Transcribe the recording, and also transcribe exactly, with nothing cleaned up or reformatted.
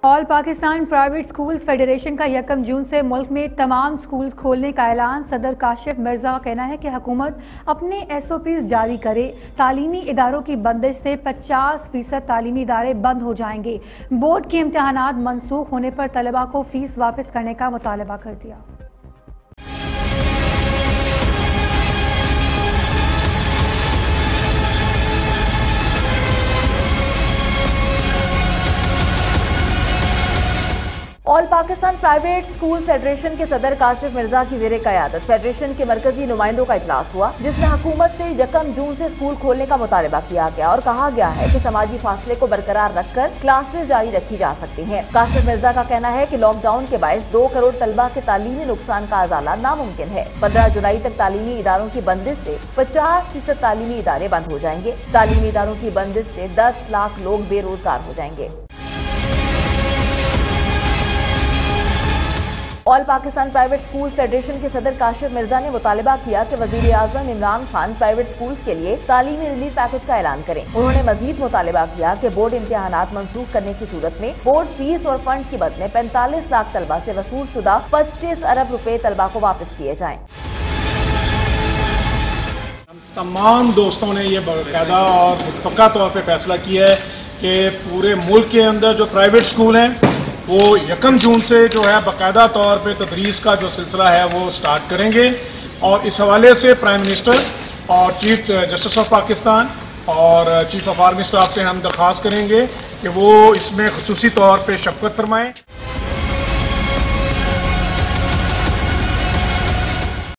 All Pakistan private schools federation का यकम जून से मुल्क में तमाम स्कूल खोलने का ऐलान। सदर काशिफ मिर्जा का कहना है कि हुकूमत अपने एस ओ पीज जारी करे। तालीमी इदारों की बंदिश से पचास फीसद तालीमी इदारे बंद हो जाएंगे। बोर्ड के इम्तहानात मनसूख होने पर तलबा को फीस वापस करने का मुतालबा कर दिया। All Pakistan private school federation के सदर काशिफ मिर्जा की ज़ेरे क़यादत फेडरेशन के मरकजी नुमाइंदों का इजलास हुआ, जिसमें हुकूमत से यकम जून से स्कूल खोलने का मुतालबा किया गया और कहा गया है कि समाजी फासले को बरकरार रखकर क्लासेज जारी रखी जा सकती हैं। काशिफ मिर्जा का कहना है कि लॉकडाउन के बायस दो करोड़ तलबा के तालीमी नुकसान का अजाला नामुमकिन है। पंद्रह जुलाई तक तालीमी इदारों की बंदिश से पचास फीसद तालीमी इदारे बंद हो जाएंगे। तालीमी इदारों की बंदिश से दस लाख लोग बेरोजगार हो जाएंगे। All Pakistan private school federation के सदर काशिफ मिर्जा ने मुतालबा किया कि वजीर आजम इमरान खान प्राइवेट स्कूल्स के लिए तालीमी रिलीफ पैकेज का ऐलान करें। उन्होंने मजीद मुतालबा किया कि बोर्ड इम्तहानात मनसूख करने की सूरत में बोर्ड फीस और फंड की बदले पैंतालीस लाख तलबा से वसूल शुदा पच्चीस अरब रुपए तलबा को वापस किए जाएं। तमाम दोस्तों ने ये बाकायदा और मुतफ़क्का तौर पर फैसला किया है कि पूरे मुल्क के अंदर जो प्राइवेट स्कूल हैं वो यकम जून से जो है बाकायदा तौर पे तदरीस का जो सिलसिला है वो स्टार्ट करेंगे। और इस हवाले से प्राइम मिनिस्टर और चीफ जस्टिस ऑफ पाकिस्तान और चीफ ऑफ आर्मी स्टाफ से हम दरख्वास्त करेंगे कि वो इसमें खुसूसी तौर पे शफ़क़त फरमाएँ।